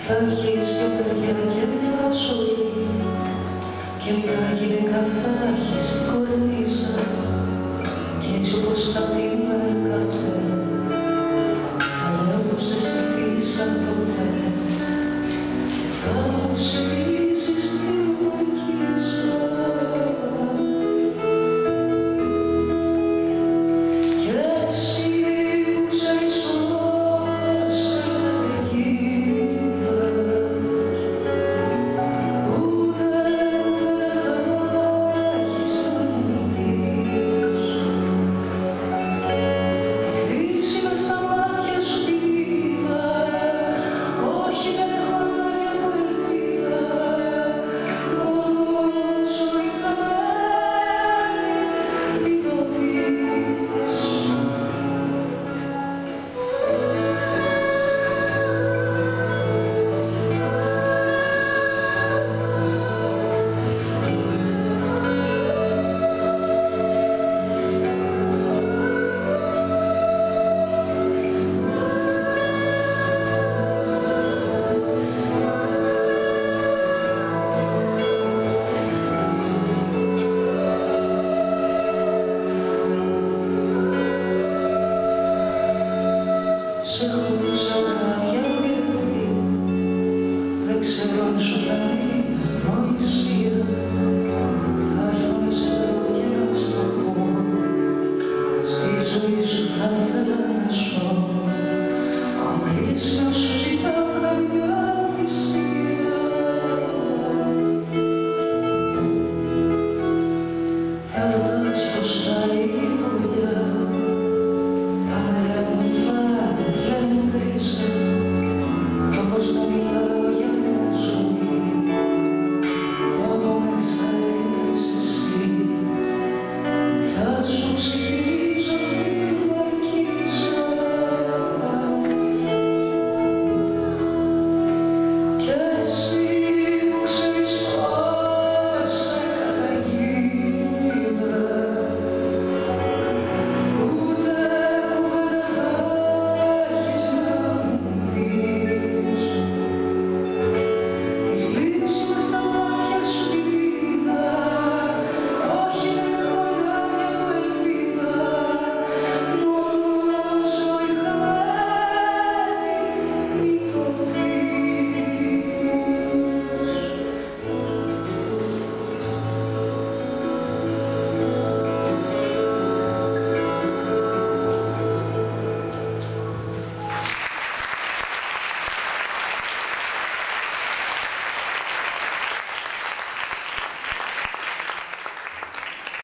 Θα έχεις δυο παιδιά και μια ζωή και μια γυναίκα θα έχεις στην κορνίζα κι έτσι όπως θα πίνουμε καφέ θα λέω πως δεν σε φίλησα ποτέ και θα μου ψηφίζεις την ορκίζα κι έτσι που ξέρεις πως καταιγίδα ούτε κουβέντα θα έχεις να μου πεις τη θλίψη μες στα μάτια σου την είδα όχι δεν έχω ανάγκη από ελπίδα μόνο ζωή χαμένη τι το πεις Σ' έχω τόσα βράδια ονειρευτεί, δεν ξέρω αν σου φανεί ανοησία. Θα έρθω να σε βρω και να στο πω, στη ζωή σου θα ήθελα να ζω, χωρίς να